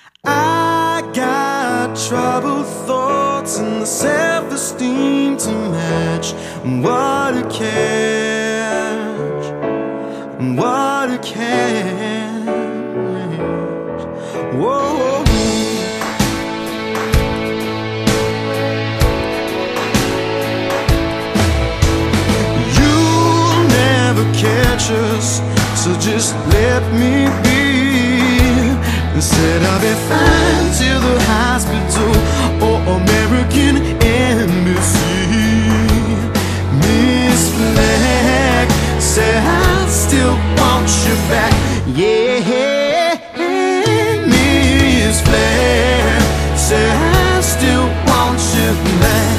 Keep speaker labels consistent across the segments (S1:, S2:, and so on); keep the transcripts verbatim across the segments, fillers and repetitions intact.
S1: I got troubled thoughts and the self-esteem to match. What a catch, what a catch. Whoa. You'll never catch us, so just let me be. Instead I'll be fine to the hospital or American Embassy. Miss Black said I still want you back. Yeah, Miss Black said I still want you back.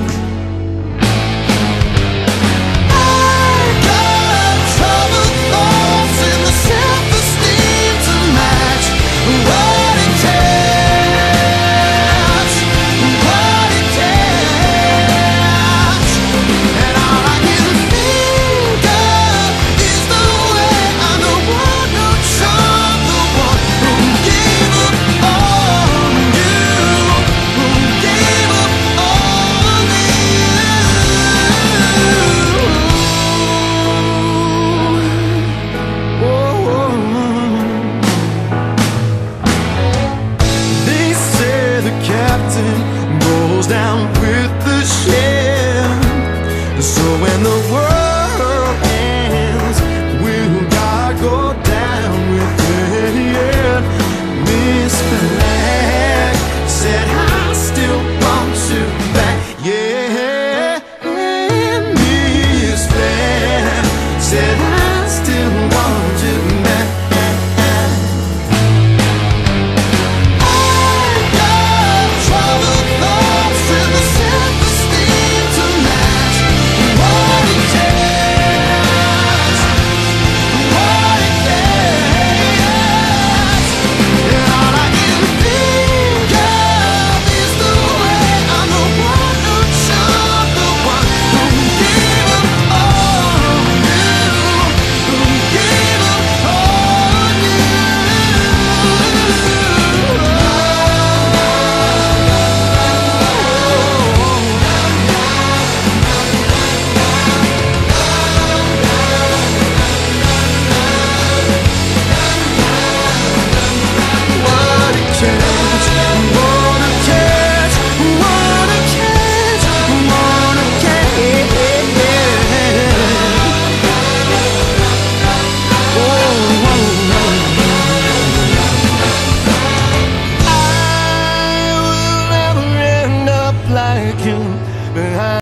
S1: Goes down with the ship. So when the world ends, will God go down with it? Miss Black said I still want you back. Yeah, Miss Black said I still want you back. Like you, but I